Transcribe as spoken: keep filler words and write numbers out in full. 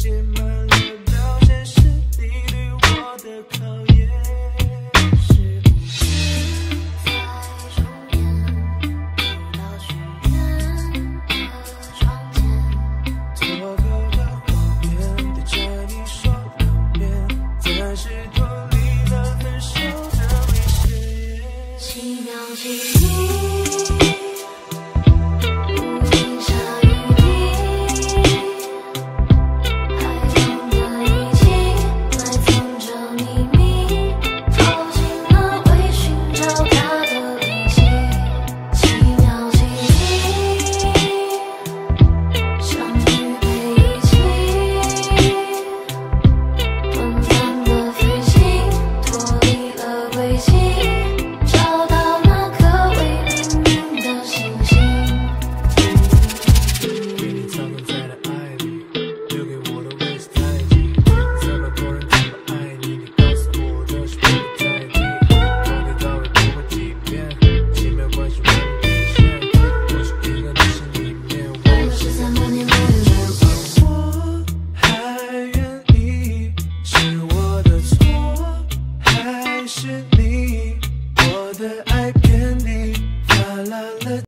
写满了表现，是你对我的考验。 是无限在重演，回到许愿的窗前。 错过的画面，对着你说两遍，暂时脱离了分手的危险。 奇妙记忆，无影下雨滴，海中的遗迹埋藏着秘密，靠近了会寻找它的遗迹。奇妙记忆，相遇被遗弃，短暂的飞行，脱离了轨迹。找到那颗未明明的星星， 被你藏在了爱里，留给我的位置太近。这么多人这么爱你，你告诉我的是不会在意。从头到尾不会欺骗，奇妙关系我的底线。我是一个你心里面， 爱了十三万年没人见。 我还愿意，是我的错，还是你？我的爱遍地，哗啦啦。